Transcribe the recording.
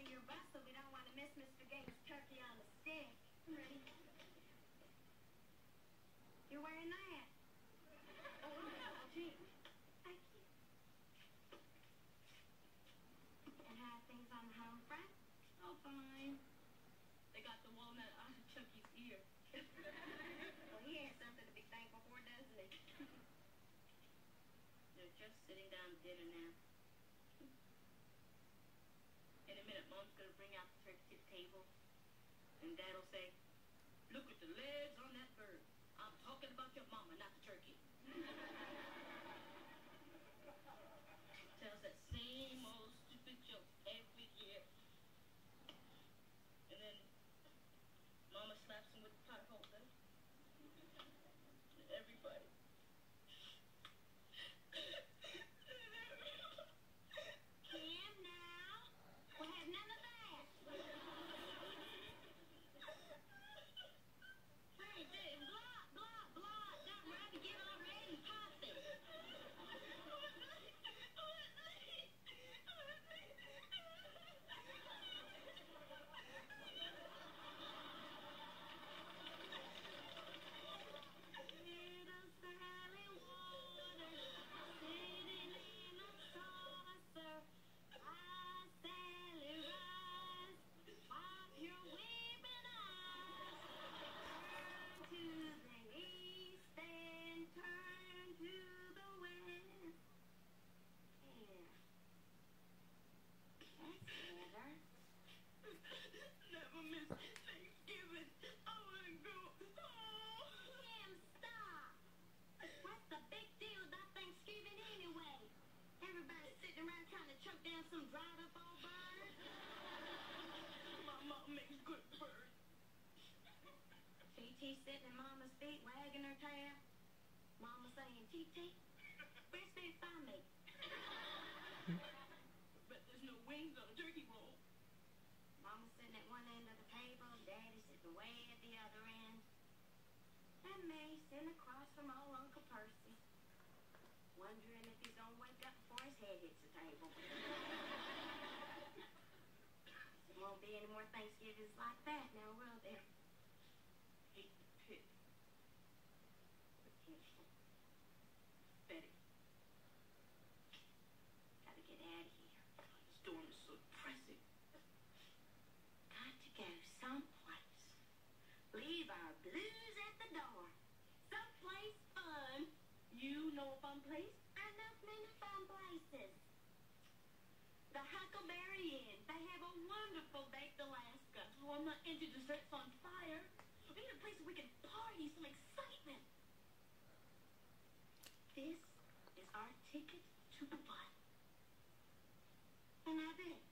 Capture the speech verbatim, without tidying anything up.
to your bus, so we don't want to miss Mister Gates' turkey on the stick. I'm ready. You're wearing that? Oh, gee. Thank you. And how are things on the home front? Oh, fine. They got the walnut out of Chucky's ear. Well, he has something to be thankful for, doesn't he? They're just sitting down to dinner now. In a minute, Mom's going to bring out the turkey to the table. And Dad'll say, "Look at the legs on that bird. I'm talking about your mama, not the turkey." Tells that same old stupid joke every year. And then Mama slaps him with the pot holder. Everybody. Kim, now. We'll have none of that. Hey, hey, blah, blah, blah. Got right to get already popping. Little Sally Waters, sitting in a saucer. Rise, Sally, rise. Wipe your weeping eyes. Turn to the east and turn to the west. Yeah. That's better. Never miss Thanksgiving. I want to go. Oh. Kim, stop. What's the big deal about Thanksgiving anyway? Everybody's sitting around trying to choke down some dried up old bird. My mom makes good birds. T T sitting at Mama's feet, wagging her tail. Mama saying, "T T, where's that thigh meat?" But there's no wings on a turkey roll. Mama sitting at one end of the table, Daddy sitting way at the other end. And me sitting across from old Uncle Percy, wondering if he's gonna wake up before his head hits the table. There won't be any more Thanksgivings like that now, will there? Hate the pit. Betty. Gotta get out of here. The storm is so depressing. Got to go someplace. Leave our blues at the door. Someplace fun. You know a fun place? I know many fun places. The Huckleberry Inn. They have a wonderful baked Alaska. Oh, I'm not into desserts on fire. We need a place where we can party, some excitement. This is our ticket to the fun. And I bet